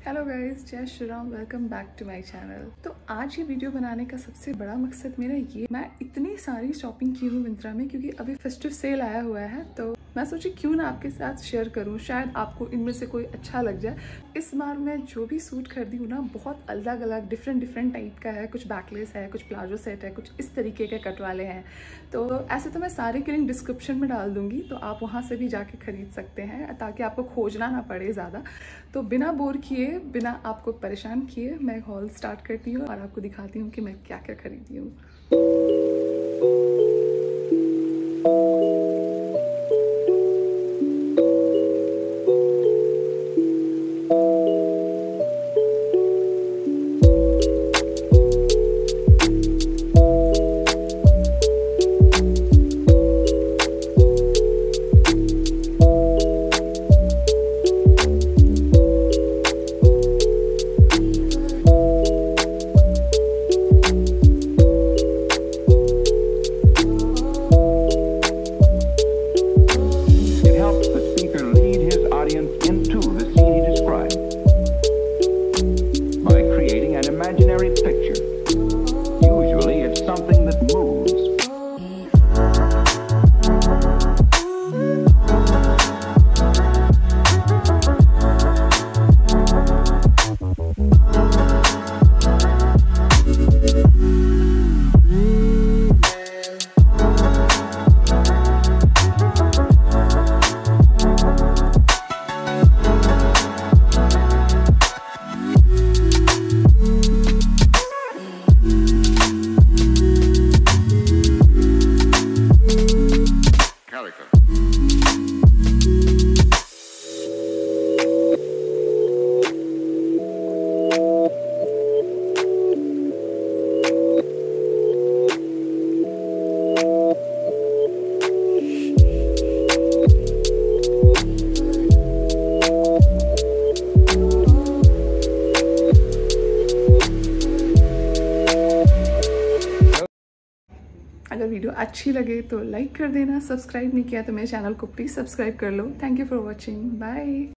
Hello guys, जय Shri Ram. Welcome back to my channel. तो आज ये वीडियो बनाने का सबसे बड़ा मकसद मेरा ये, मैं इतनी सारी शॉपिंग की हूँ मिंत्रा में क्योंकि अभी फेस्टिव सेल आया हुआ है, तो मैं सोची क्यों ना आपके साथ शेयर करूँ, शायद आपको इनमें से कोई अच्छा लग जाए। इस बार मैं जो भी सूट खरीदी हूँ ना, बहुत अलग अलग डिफरेंट टाइप का है। कुछ बैकलेस है, कुछ प्लाजो सेट है, कुछ इस तरीके के कट वाले हैं। तो ऐसे तो मैं सारे के लिंक डिस्क्रिप्शन में डाल दूंगी, तो आप वहाँ से भी जाके खरीद सकते हैं ताकि आपको खोजना ना पड़े ज़्यादा। तो बिना बोर किए, बिना आपको परेशान किए, मैं हॉल स्टार्ट करती हूँ और आपको दिखाती हूँ कि मैं क्या क्या खरीदी हूँ। Imaginary picture. Usually it's something that moves. अगर वीडियो अच्छी लगे तो लाइक कर देना, सब्सक्राइब नहीं किया तो मेरे चैनल को प्लीज़ सब्सक्राइब कर लो। Thank you for watching, bye.